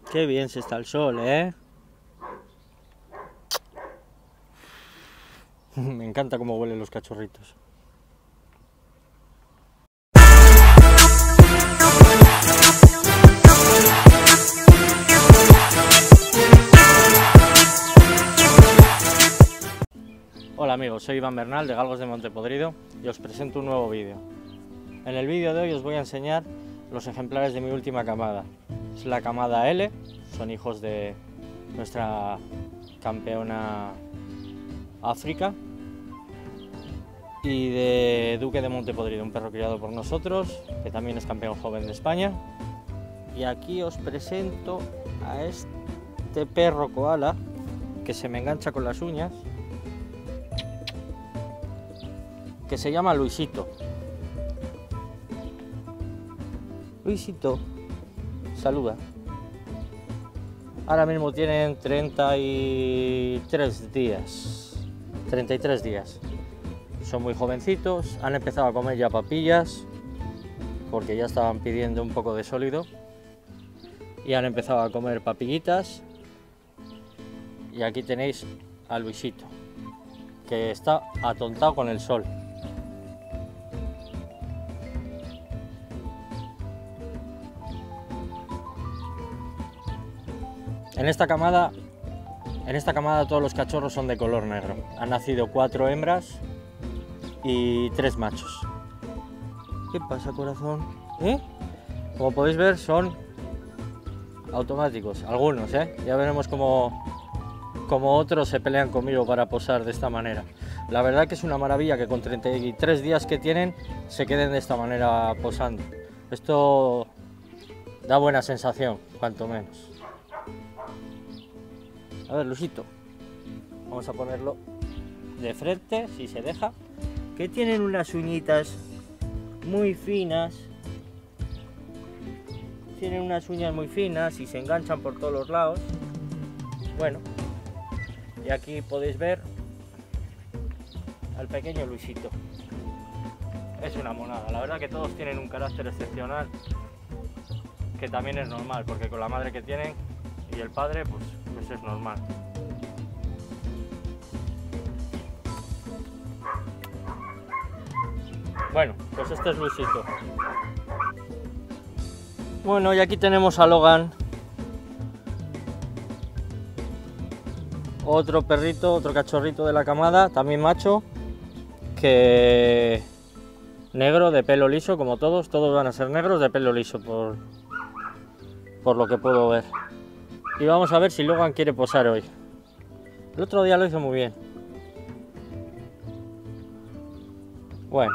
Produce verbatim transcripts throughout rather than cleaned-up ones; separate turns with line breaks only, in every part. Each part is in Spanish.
Qué bien se está el sol, ¿eh? Me encanta cómo huelen los cachorritos. Hola amigos, soy Iván Bernal de Galgos de Montepodrido y os presento un nuevo vídeo. En el vídeo de hoy os voy a enseñar los ejemplares de mi última camada. Es la camada L, son hijos de nuestra campeona África y de Duque de Montepodrido, un perro criado por nosotros, que también es campeón joven de España. Y aquí os presento a este perro koala que se me engancha con las uñas, que se llama Luisito. Luisito, saluda. Ahora mismo tienen treinta y tres días. treinta y tres días. Son muy jovencitos, han empezado a comer ya papillas, porque ya estaban pidiendo un poco de sólido. Y han empezado a comer papillitas. Y aquí tenéis a Luisito, que está atontado con el sol. En esta camada, en esta camada todos los cachorros son de color negro. Han nacido cuatro hembras y tres machos. ¿Qué pasa, corazón? ¿Eh? Como podéis ver, son automáticos, algunos, ¿eh? Ya veremos cómo, cómo otros se pelean conmigo para posar de esta manera. La verdad que es una maravilla que con treinta y tres días que tienen se queden de esta manera posando. Esto da buena sensación, cuanto menos. A ver, Luisito, vamos a ponerlo de frente, si se deja, que tienen unas uñitas muy finas, tienen unas uñas muy finas y se enganchan por todos los lados. Bueno, y aquí podéis ver al pequeño Luisito. Es una monada, la verdad que todos tienen un carácter excepcional, que también es normal, porque con la madre que tienen y el padre, pues, pues es normal. Bueno, pues este es Luisito. Bueno, y aquí tenemos a Logan, otro perrito, otro cachorrito de la camada, también macho, que negro, de pelo liso, como todos, todos van a ser negros de pelo liso, por, por lo que puedo ver. Y vamos a ver si Logan quiere posar hoy. El otro día lo hizo muy bien. Bueno,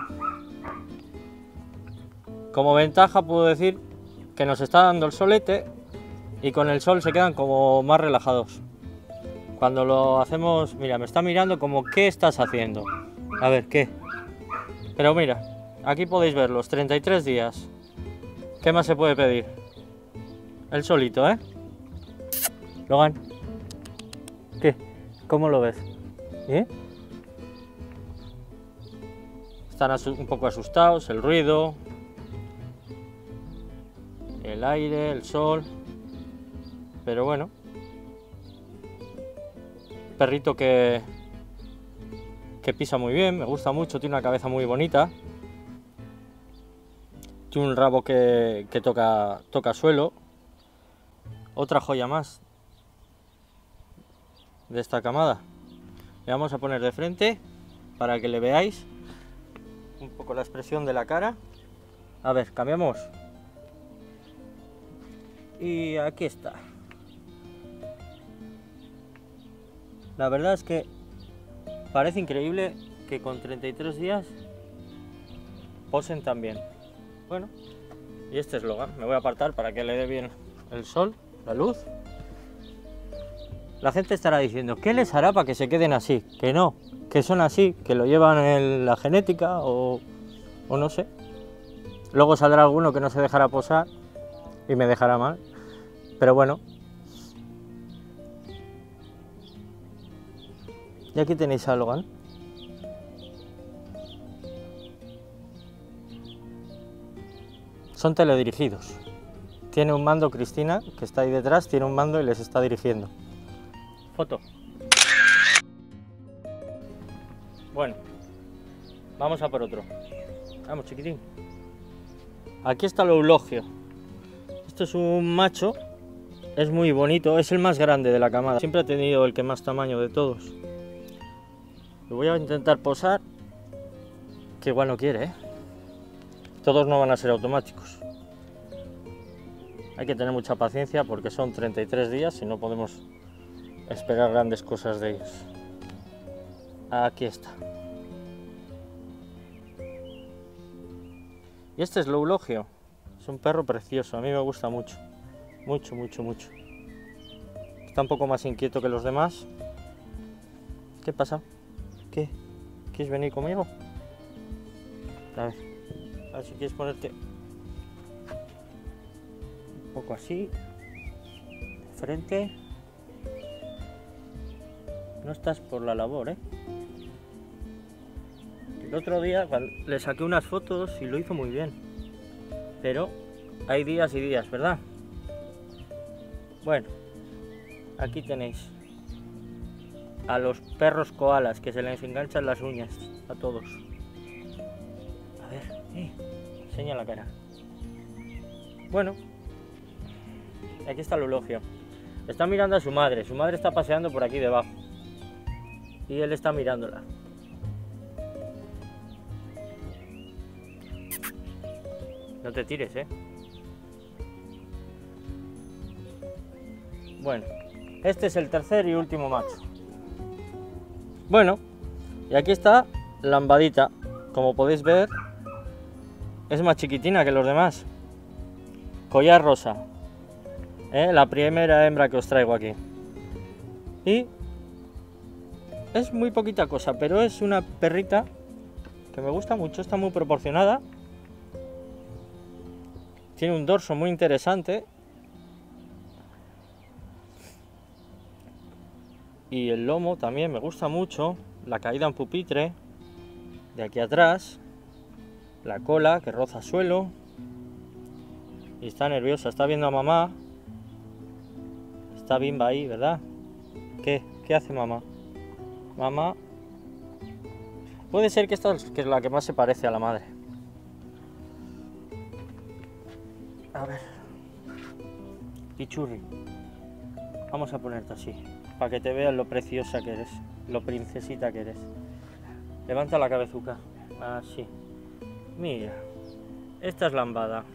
como ventaja puedo decir que nos está dando el solete y con el sol se quedan como más relajados. Cuando lo hacemos, mira, me está mirando como ¿qué estás haciendo? A ver, ¿qué? Pero mira, aquí podéis ver los treinta y tres días. ¿Qué más se puede pedir? El solito, ¿eh? Logan, ¿qué? ¿Cómo lo ves? ¿Eh? Están un poco asustados, el ruido, el aire, el sol, pero bueno, perrito que, que pisa muy bien, me gusta mucho, tiene una cabeza muy bonita, tiene un rabo que, que toca, toca suelo, otra joya más de esta camada. Le vamos a poner de frente para que le veáis un poco la expresión de la cara. A ver, cambiamos. Y aquí está. La verdad es que parece increíble que con treinta y tres días posen tan bien. Bueno, y este es Logan. Me voy a apartar para que le dé bien el sol, la luz. La gente estará diciendo, ¿qué les hará para que se queden así? Que no, que son así, que lo llevan en la genética o, o no sé. Luego saldrá alguno que no se dejará posar y me dejará mal. Pero bueno. Y aquí tenéis a Logan. Son teledirigidos. Tiene un mando Cristina, que está ahí detrás, tiene un mando y les está dirigiendo. Foto. Bueno, vamos a por otro. Vamos, chiquitín. Aquí está el eulogio. Esto es un macho, es muy bonito, es el más grande de la camada. Siempre ha tenido el que más tamaño de todos. Lo voy a intentar posar, que igual no quiere, ¿eh? Todos no van a ser automáticos. Hay que tener mucha paciencia porque son treinta y tres días y no podemos esperar grandes cosas de ellos. Aquí está. Y este es el eulogio. Es un perro precioso, a mí me gusta mucho. Mucho, mucho, mucho. Está un poco más inquieto que los demás. ¿Qué pasa? ¿Qué? ¿Quieres venir conmigo? A ver, a ver si quieres ponerte un poco así, de frente. No estás por la labor, ¿eh? El otro día le saqué unas fotos y lo hizo muy bien. Pero hay días y días, ¿verdad? Bueno, aquí tenéis a los perros koalas que se les enganchan las uñas a todos. A ver, eh, enseña la cara. Bueno, aquí está el eulogio. Está mirando a su madre. Su madre está paseando por aquí debajo. Y él está mirándola. No te tires, ¿eh? Bueno, este es el tercer y último macho. Bueno, y aquí está Lambadita. Como podéis ver, es más chiquitina que los demás. Collar rosa. ¿Eh? La primera hembra que os traigo aquí. Y es muy poquita cosa, pero es una perrita que me gusta mucho. Está muy proporcionada. Tiene un dorso muy interesante. Y el lomo también me gusta mucho. La caída en pupitre de aquí atrás. La cola que roza suelo. Y está nerviosa, está viendo a mamá. Está Bimba ahí, ¿verdad? ¿Qué? ¿Qué hace mamá? Mamá. Puede ser que esta es la que más se parece a la madre. A ver. Pichurri. Vamos a ponerte así, para que te veas lo preciosa que eres, lo princesita que eres. Levanta la cabezuca. Así. Mira. Esta es Lambada.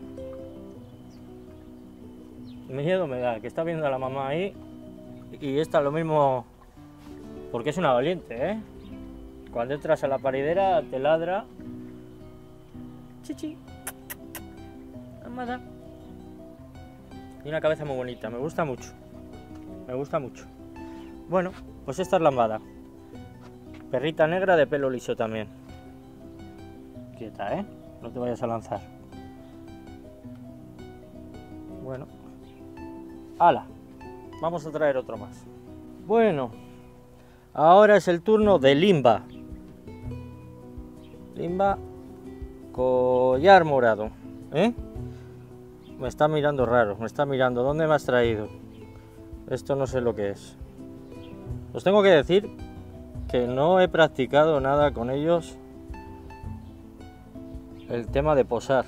Miedo me da, que está viendo a la mamá ahí. Y esta lo mismo, porque es una valiente, ¿eh? Cuando entras a la paridera te ladra. Chichi. Lambada. Y una cabeza muy bonita, me gusta mucho. Me gusta mucho. Bueno, pues esta es Lambada. Perrita negra de pelo liso también. Quieta, ¿eh? No te vayas a lanzar. Bueno. ¡Hala! Vamos a traer otro más. Bueno. Ahora es el turno de Limba. Limba. Collar morado. ¿Eh? Me está mirando raro. Me está mirando. ¿Dónde me has traído? Esto no sé lo que es. Os tengo que decir que no he practicado nada con ellos el tema de posar,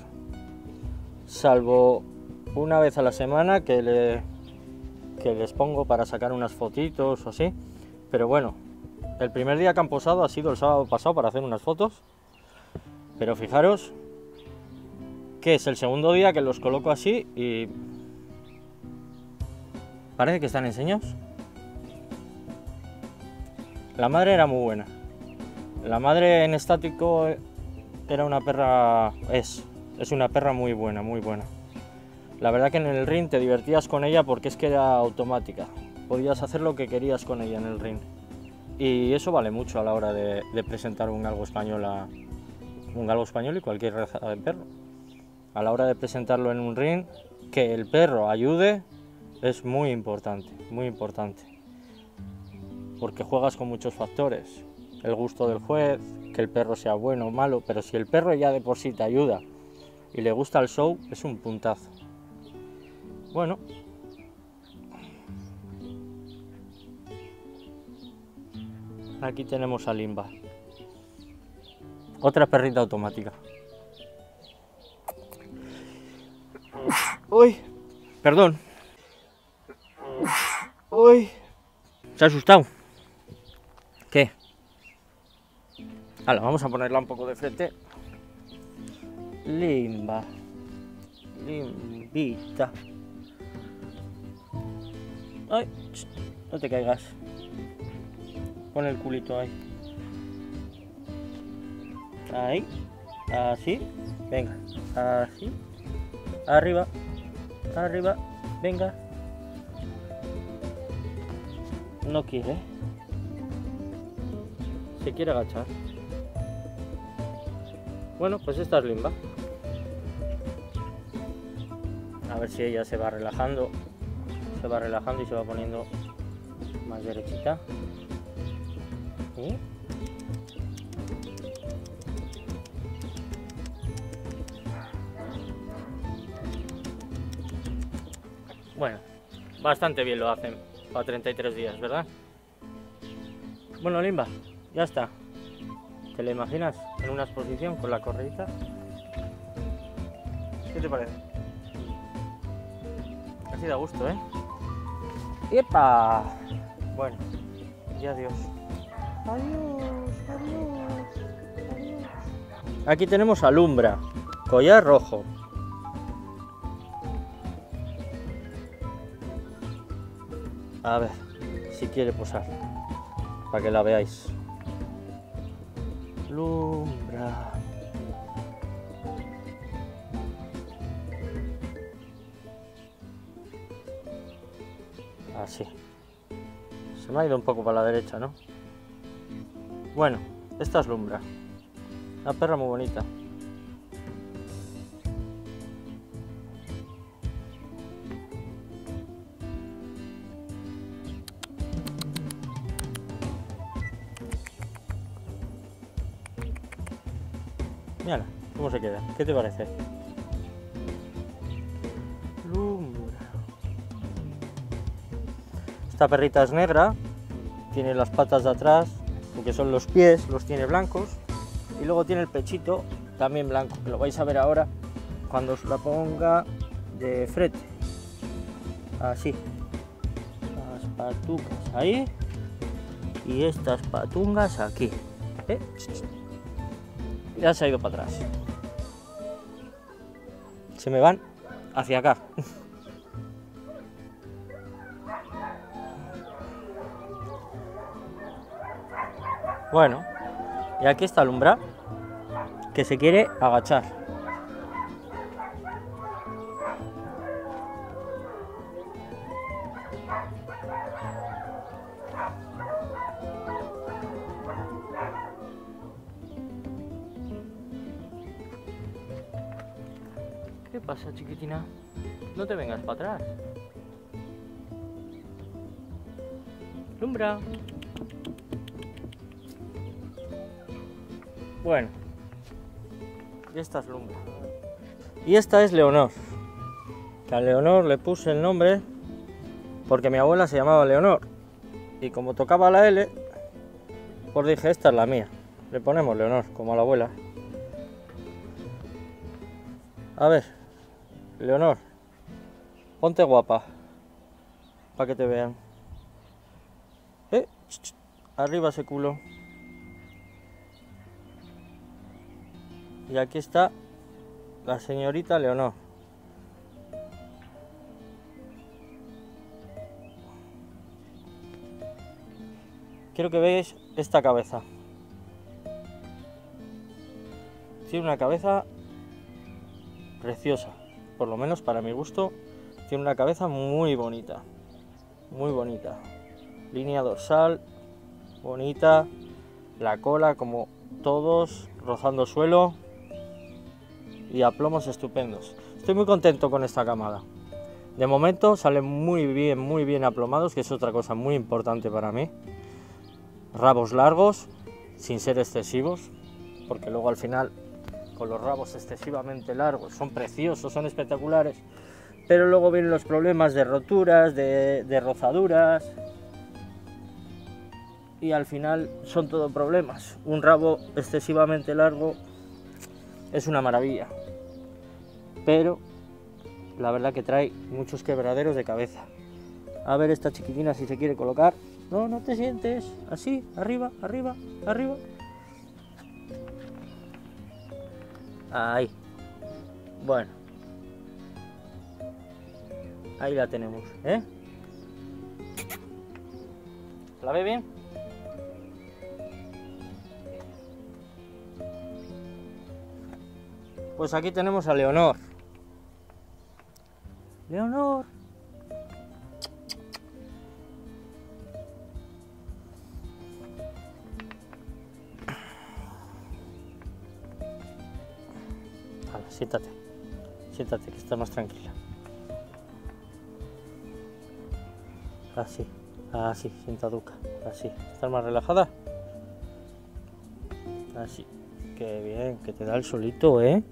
salvo una vez a la semana que, le, que les pongo para sacar unas fotitos o así. Pero bueno, el primer día que han posado ha sido el sábado pasado para hacer unas fotos. Pero fijaros que es el segundo día que los coloco así y parece que están enseñados. La madre era muy buena. La madre en estático era una perra, es, es una perra muy buena, muy buena. La verdad que en el ring te divertías con ella porque es que era automática. Podías hacer lo que querías con ella en el ring. Y eso vale mucho a la hora de, de presentar un galgo español a un galgo español y cualquier raza de perro. A la hora de presentarlo en un ring, que el perro ayude es muy importante, muy importante. Porque juegas con muchos factores. El gusto del juez, que el perro sea bueno o malo, pero si el perro ya de por sí te ayuda y le gusta el show, es un puntazo. Bueno. Aquí tenemos a Limba. Otra perrita automática. Uy, perdón. Uy. ¿Se ha asustado? ¿Qué? Ahora, vamos a ponerla un poco de frente. Limba. Limbita. Ay, no te caigas. Pon el culito ahí. Ahí. Así. Venga. Así. Arriba. Arriba. Venga. No quiere. Se quiere agachar. Bueno, pues esta es Limba. A ver si ella se va relajando. Se va relajando y se va poniendo más derechita. ¿Sí? Bueno, bastante bien lo hacen para treinta y tres días, ¿verdad? Bueno, Limba, ya está. ¿Te la imaginas en una exposición con la correita? ¿Qué te parece? Así da gusto, ¿eh? ¡Epa! Bueno, y adiós. Adiós, adiós, adiós. Aquí tenemos a Lumbra, collar rojo. A ver, si quiere posar, para que la veáis. Lumbra. Así. Se me ha ido un poco para la derecha, ¿no? Bueno, esta es Lumbra. Una perra muy bonita. Mírala, cómo se queda. ¿Qué te parece? Lumbra. Esta perrita es negra. Tiene las patas de atrás, lo que son los pies, los tiene blancos. Y luego tiene el pechito también blanco, que lo vais a ver ahora cuando os la ponga de frente. Así. Las patucas ahí. Y estas patungas aquí. ¿Eh? Ya se ha ido para atrás. Se me van hacia acá. Bueno, y aquí está Lumbra, que se quiere agachar. ¿Qué pasa, chiquitina? No te vengas para atrás. Lumbra. Bueno, y esta es Lumbra. Y esta es Leonor. Que a Leonor le puse el nombre porque mi abuela se llamaba Leonor. Y como tocaba la L, pues dije, esta es la mía. Le ponemos Leonor, como a la abuela. A ver, Leonor, ponte guapa, para que te vean. Eh, ch, ch, arriba ese culo. Y aquí está la señorita Leonor. Quiero que veáis esta cabeza. Tiene una cabeza preciosa, por lo menos para mi gusto. Tiene una cabeza muy bonita, muy bonita. Línea dorsal, bonita. La cola como todos, rozando suelo. Y aplomos estupendos. Estoy muy contento con esta camada. De momento salen muy bien, muy bien aplomados, que es otra cosa muy importante para mí. Rabos largos, sin ser excesivos, porque luego al final con los rabos excesivamente largos son preciosos, son espectaculares, pero luego vienen los problemas de roturas, de, de rozaduras, y al final son todo problemas. Un rabo excesivamente largo es una maravilla, pero la verdad que trae muchos quebraderos de cabeza. A ver esta chiquitina si se quiere colocar. No, no te sientes. Así, arriba, arriba, arriba. Ahí. Bueno. Ahí la tenemos, ¿eh? ¿La ve bien? Pues aquí tenemos a Leonor. Leonor. Hala, siéntate. Siéntate, que estás más tranquila. Así, así, sentaduca. Así. ¿Estás más relajada? Así. Qué bien, que te da el solito, ¿eh?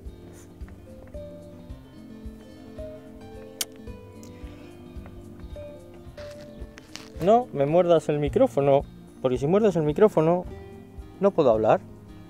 No me muerdas el micrófono, porque si muerdes el micrófono no puedo hablar.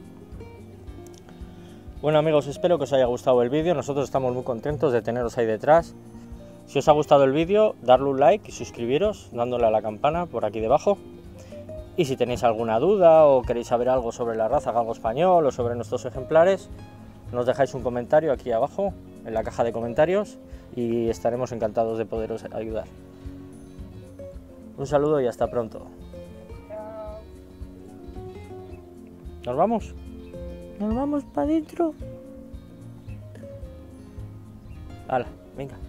Bueno amigos, espero que os haya gustado el vídeo. Nosotros estamos muy contentos de teneros ahí detrás. Si os ha gustado el vídeo, darle un like y suscribiros dándole a la campana por aquí debajo. Y si tenéis alguna duda o queréis saber algo sobre la raza galgo español o sobre nuestros ejemplares, nos dejáis un comentario aquí abajo en la caja de comentarios y estaremos encantados de poderos ayudar. Un saludo y hasta pronto. ¿Nos vamos? ¿Nos vamos para adentro? Hala, venga.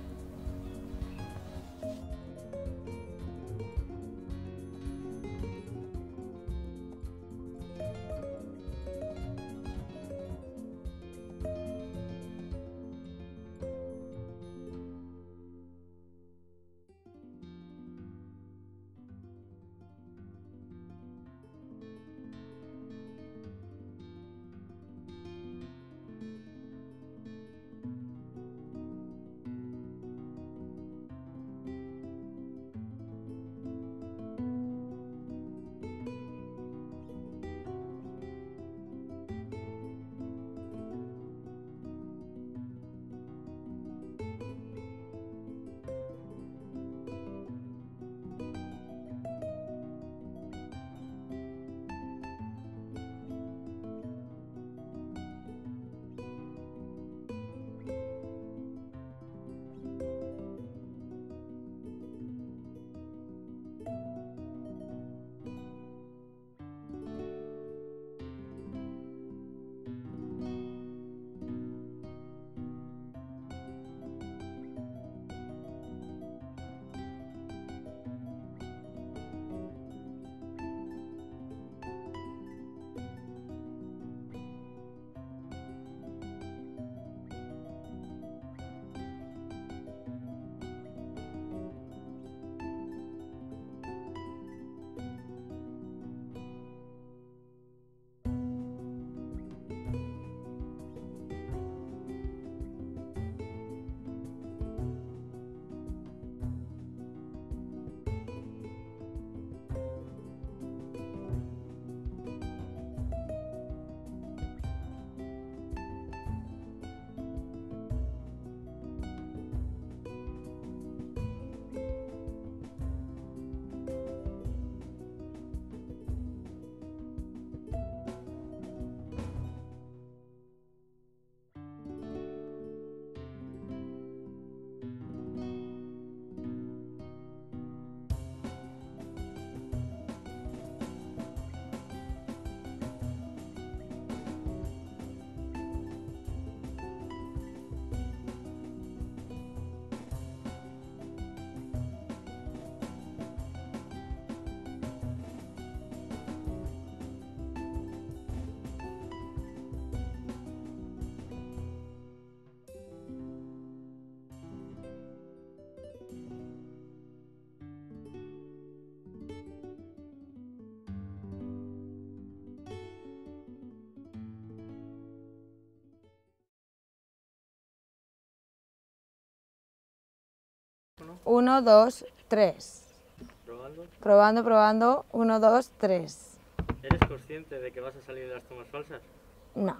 Uno, dos, tres.
Probando.
Probando, probando. Uno, dos, tres.
¿Eres consciente de que vas a salir de las tomas falsas?
No.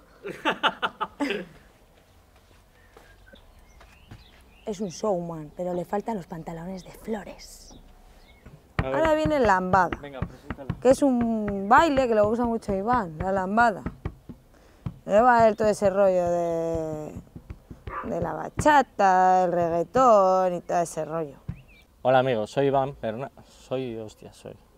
Es un showman, pero le faltan los pantalones de flores.
A ver.
Ahora viene lambada,
Venga, preséntalo.
que es un baile que lo usa mucho Iván, la lambada. Lleva él todo ese rollo de, de la bachata, el reggaetón y todo ese rollo.
Hola amigos, soy Iván Berna... Soy... hostia, soy...